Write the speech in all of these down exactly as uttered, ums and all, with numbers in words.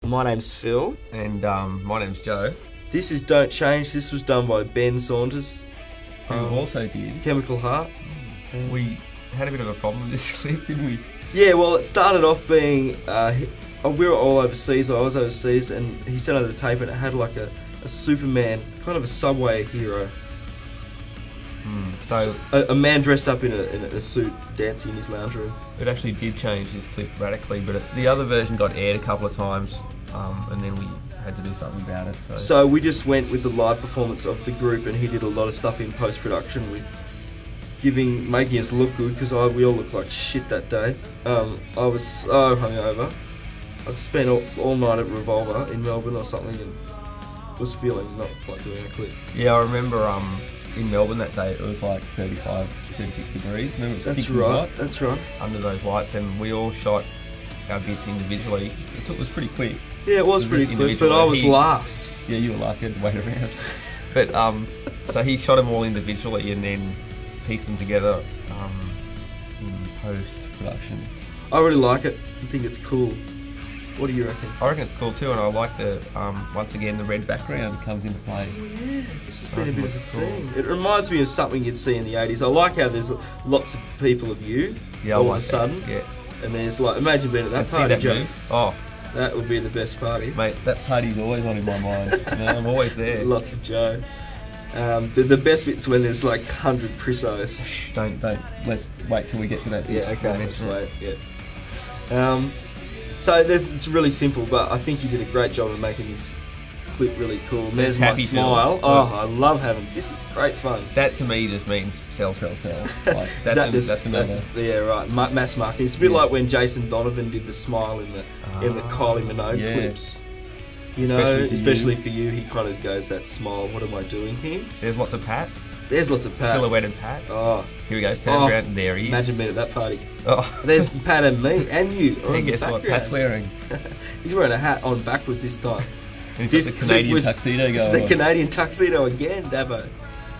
My name's Phil. And um, my name's Joe. This is Don't Change. This was done by Ben Saunders. Who um, also did Chemical Heart. Mm. We had a bit of a problem with this clip, didn't we? Yeah, well, it started off being... Uh, we were all overseas, I was overseas, and he sent over the tape and it had like a, a Superman, kind of a subway hero. Mm, so a, a man dressed up in a, in a suit dancing in his lounge room. It actually did change this clip radically, but it, the other version got aired a couple of times, um, and then we had to do something about it. So. so we just went with the live performance of the group, and he did a lot of stuff in post-production with giving, making us look good, because we all looked like shit that day. Um, I was so hungover. I spent all, all night at Revolver in Melbourne or something, and was feeling not like doing a clip. Yeah, I remember um, in Melbourne that day it was like thirty-five, thirty-six degrees. Remember, it was that's sticking right. hot That's right. Under those lights, and we all shot our bits individually. It took was pretty quick. Yeah, it was, it was pretty quick, but I was he, last. Yeah, you were last. You had to wait around. But um, so he shot them all individually and then pieced them together um, in post production. I really like it. I think it's cool. What do you reckon? I reckon it's cool too, and I like the, um, once again, the red background comes into play. Oh yeah, this has been a bit of a thing. It reminds me of something you'd see in the eighties. I like how there's lots of people of you, yeah, all like of a sudden. That. Yeah. And there's like, imagine being at that and party, that Joe. Move. Oh. That would be the best party. Mate, that party's always on in my mind. You know, I'm always there. Lots of Joe. Um, the, the best bit's when there's like one hundred Prissos. Don't, don't, let's wait till we get to that bit. Yeah, okay, let's wait, yeah. Um, So there's, it's really simple, but I think you did a great job of making this clip really cool. There's my smile. Oh, I love having this. Is great fun. That to me just means sell, sell, sell. Like, that's, that a, just, that's another. That's, yeah, right. Ma mass marketing. It's a bit yeah. like when Jason Donovan did the smile in the ah, in the Kylie Minogue yeah. clips. You know, especially, for, especially you. for you, he kind of goes that smile. What am I doing here? There's lots of Pat. There's lots of Pat. Silhouetted Pat. Oh, here he goes. Turns oh, around and there he is. Imagine being at that party. Oh, there's Pat and me and you. Hey, guess what Pat's wearing? He's wearing a hat on backwards this time. And he's got the Canadian tuxedo going The on. Canadian tuxedo again, Davo.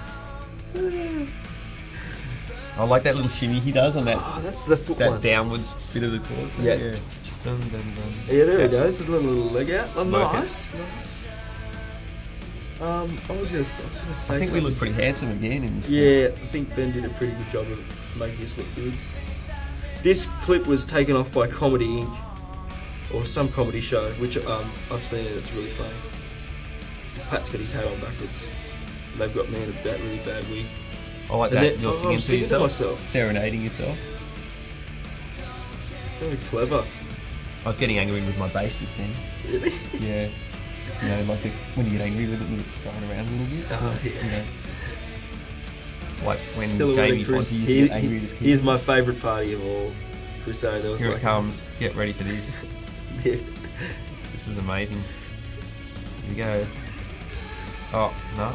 I like that little shimmy he does on that. Oh, that's the foot that one. downwards bit of the chord. Yeah. yeah. Dun, dun, dun. Yeah, there yeah. he goes. A little, little leg out. Oh, nice. Okay. Nice. Um, I was going to say I think something. we look pretty handsome again in this Yeah, clip. I think Ben did a pretty good job of making us look good. This clip was taken off by Comedy Incorporated, or some comedy show, which um, I've seen it, it's really funny. Pat's got his hat on backwards. And they've got me in a bad, really bad wig. I like and that. then, You're oh, singing, I'm singing to yourself. to myself. Serenading yourself. Very clever. I was getting angry with my bass just then. Really? Yeah. You know, like the, when you get angry with it, you throw it around a little bit. Oh, yeah. You know. Like when Silhouette Jamie Fonte used to Here, get angry with his Here's my favourite party of all. Crusoe, there was Here like it comes. Get ready for this. Yeah. This is amazing. Here we go. Oh, no.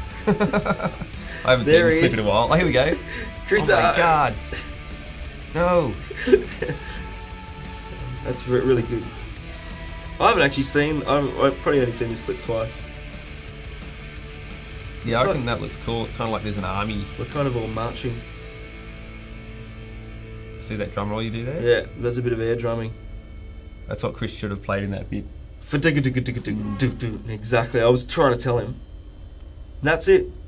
I haven't there seen this clip in a while. Oh, here we go. Crusoe. Oh my god. No. That's really good. I haven't actually seen, I've, I've probably only seen this clip twice. Yeah, it's I reckon like, that looks cool. It's kind of like there's an army. We're kind of all marching. See that drum roll you do there? Yeah, there's a bit of air drumming. That's what Chris should have played in that bit. Exactly, I was trying to tell him. That's it.